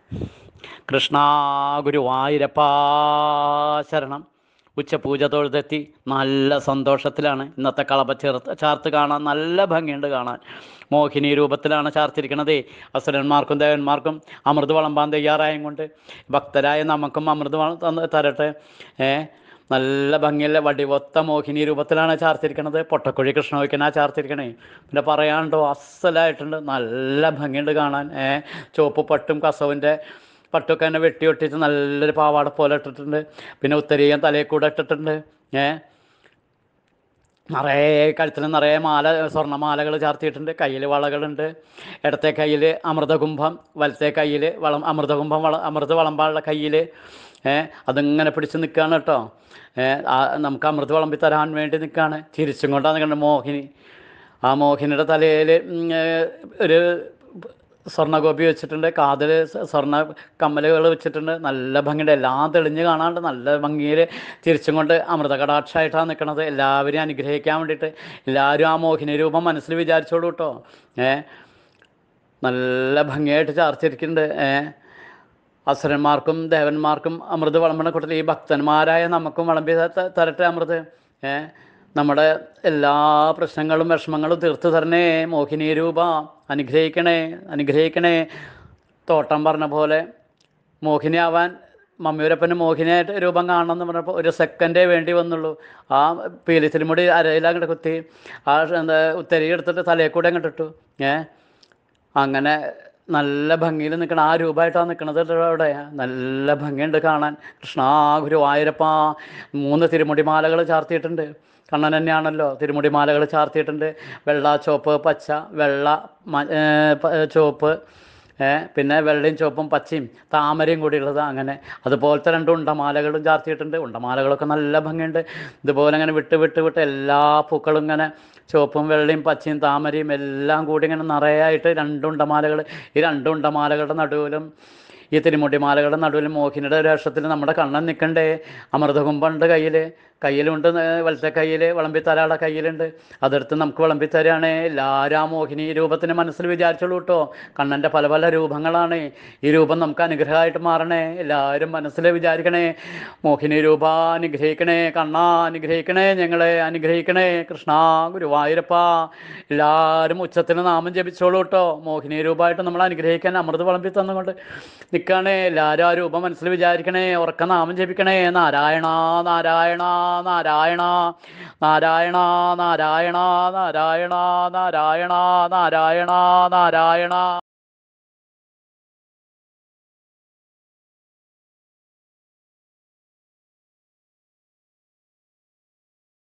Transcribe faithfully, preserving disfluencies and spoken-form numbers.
കൃഷ്ണ ഗുരുവായൂരപ്പാ ശരണം. ഉച്ചപൂജ തൊഴുതെത്തി നല്ല സന്തോഷത്തിലാണ്. ഇന്നത്തെ കളഭ ചേർത്ത് ചാർത്ത് കാണാൻ നല്ല ഭംഗിയുണ്ട് കാണാൻ. മോഹിനി രൂപത്തിലാണ് ചാർത്തിരിക്കണതേ. അസുരന്മാർക്കും ദേവന്മാർക്കും അമൃത് വിളമ്പാൻ തയ്യാറായും കൊണ്ട് ഭക്തരായ നമുക്കും അമൃത് വള- തന്ന് തരട്ടെ. ഏ നല്ല ഭംഗിയുള്ള വടിവൊത്ത മോഹിനി രൂപത്തിലാണ് ചാർത്തിരിക്കണത്. പൊട്ടക്കുഴി കൃഷ്ണവയ്ക്കനാ ചാർത്തിരിക്കണേ. പിന്നെ പറയാണ്ടോ, അസലായിട്ടുണ്ട്, നല്ല ഭംഗിയുണ്ട് കാണാൻ. ഏ ചുവപ്പ് പട്ടും കസവിൻ്റെ പട്ടൊക്കെ തന്നെ വെട്ടി ഒട്ടിച്ച് നല്ലൊരു പാവാട പോലെ ഇട്ടിട്ടുണ്ട്. പിന്നെ ഉത്തരീയം തലയിൽ കൂടെ ഇട്ടിട്ടുണ്ട്. ഏ നിറയെ കഴുത്തിൽ നിറയെ മാല, സ്വർണ്ണമാലകൾ ചാർത്തിയിട്ടുണ്ട്. കയ്യിൽ വളകളുണ്ട്. ഇടത്തെ കയ്യിൽ അമൃതകുംഭം, വലത്തെ കയ്യിൽ വളം അമൃതകുംഭം വള അമൃത് വിളമ്പാനുള്ള കയ്യിൽ ഏ അതിങ്ങനെ പിടിച്ച് നിൽക്കുകയാണ് കേട്ടോ. ഏ നമുക്ക് അമൃത് വിളമ്പി തരാൻ വേണ്ടി നിൽക്കുകയാണ്. ചിരിച്ചും കൊണ്ടാണ് നിൽക്കുന്നത് മോഹിനി. ആ മോഹിനിയുടെ തലയിൽ ഒരു സ്വർണ്ണഗോപി വെച്ചിട്ടുണ്ട്. കാതിൽ സ്വർണ്ണ കമ്മലുകൾ വെച്ചിട്ടുണ്ട്. നല്ല ഭംഗിയുണ്ട്. എല്ലാം തെളിഞ്ഞ് കാണാണ്ട് നല്ല ഭംഗിയിൽ തിരിച്ചും കൊണ്ട് അമൃത കടാക്ഷമായിട്ടാണ് നിൽക്കുന്നത്. എല്ലാവരെയും അനുഗ്രഹിക്കാൻ വേണ്ടിയിട്ട് എല്ലാവരും ആ മോഹിനി രൂപം മനസ്സിൽ വിചാരിച്ചോളൂ കേട്ടോ. ഏ നല്ല ഭംഗിയായിട്ട് ചാർത്തിരിക്കുന്നുണ്ട്. ഏ അസുരന്മാർക്കും ദേവന്മാർക്കും അമൃത് വിളമ്പണ കൂട്ടത്തിൽ ഈ ഭക്തന്മാരായ നമുക്കും വിളമ്പി ത- തരട്ടെ അമൃത്. ഏ നമ്മുടെ എല്ലാ പ്രശ്നങ്ങളും വിഷമങ്ങളും തീർത്തു തരണേ മോഹിനി രൂപ. അനുഗ്രഹിക്കണേ, അനുഗ്രഹിക്കണേ. തോട്ടം പറഞ്ഞ പോലെ മോഹിനിയാവാൻ മമ്മിയൂരപ്പന് മോഹിനിയായിട്ട് രൂപം കാണണം എന്ന് പറഞ്ഞപ്പോൾ ഒരു സെക്കൻഡേ വേണ്ടി വന്നുള്ളൂ. ആ പീലിത്തിരിമുടി അരയിലങ്ങോട്ട് കുത്തി ആ എന്താ ഉത്തരി എടുത്തിട്ട് തലയിൽ കൂടെ അങ്ങോട്ട് ഇട്ടു. ഏ അങ്ങനെ നല്ല ഭംഗിയിൽ നിൽക്കണം. ആ രൂപമായിട്ടാണ് നിൽക്കണത് അവിടെ. നല്ല ഭംഗിയുണ്ട് കാണാൻ. കൃഷ്ണ ഗുരുവായൂരപ്പ. മൂന്ന് തിരുമുടിമാലകൾ ചാർത്തിയിട്ടുണ്ട്. കണ്ണൻ തന്നെയാണല്ലോ. തിരുമുടിമാലകൾ ചാർത്തിയിട്ടുണ്ട്. വെള്ള, ചുവപ്പ്, പച്ച. വെള്ള, മ- ഏ, പ- ചുവപ്പ്, ഏ, പിന്നെ വെള്ളയും ചുവപ്പും പച്ചയും താമരയും കൂടി ഉള്ളത്. അങ്ങനെ അതുപോലത്തെ രണ്ട് ഉണ്ടമാലകളും ചാർത്തിയിട്ടുണ്ട്. ഉണ്ടമാലകളൊക്കെ നല്ല ഭംഗിയുണ്ട്. ഇതുപോലെ അങ്ങനെ വിട്ട് വിട്ട് വിട്ട് എല്ലാ പൂക്കളും ഇങ്ങനെ ചുവപ്പും വെള്ളയും പച്ചയും താമരയും എല്ലാം കൂടി ഇങ്ങനെ നിറയായിട്ട് രണ്ട് ഉണ്ടമാലകൾ. ഈ രണ്ട് ഉണ്ടമാലകളുടെ നടുവിലും ഈ തിരുമുടിമാലകളുടെ നടുവിലും മോഹിനിയുടെ വേഷത്തിൽ നമ്മുടെ കണ്ണൻ നിൽക്കണ്ടേ. അമൃതകുംഭമുണ്ട് കയ്യിൽ. കയ്യിലുണ്ട്. വലത്തെ കയ്യിൽ വിളമ്പിത്തരാളുടെ കയ്യിലുണ്ട്. അതെടുത്ത് നമുക്ക് വിളമ്പിത്തരാണ്. എല്ലാവരും ആ മോഹിനി രൂപത്തിന് മനസ്സിൽ വിചാരിച്ചോളൂ കേട്ടോ. കണ്ണൻ്റെ പല പല രൂപങ്ങളാണ്. ഈ രൂപം നമുക്ക് അനുഗ്രഹമായിട്ട് മാറണേ. എല്ലാവരും മനസ്സിൽ വിചാരിക്കണേ. മോഹിനി രൂപ അനുഗ്രഹിക്കണേ. കണ്ണ അനുഗ്രഹിക്കണേ. ഞങ്ങളെ അനുഗ്രഹിക്കണേ. കൃഷ്ണ ഗുരുവായൂരപ്പ. എല്ലാവരും ഉച്ചത്തിന് നാമം ജപിച്ചോളൂ കേട്ടോ. മോഹിനി രൂപമായിട്ട് നമ്മൾ അനുഗ്രഹിക്കാൻ അമൃത് വിളമ്പി തന്നുകൊണ്ട് നിൽക്കുകയാണേ. എല്ലാവരും ആ രൂപം മനസ്സിൽ വിചാരിക്കണേ. ഉറക്ക നാമം ജപിക്കണേ. നാരായണ നാരായണ നാരായണ നാരായണ നാരായണ നാരായണ നാരായണ നാരായണ നാരായണ.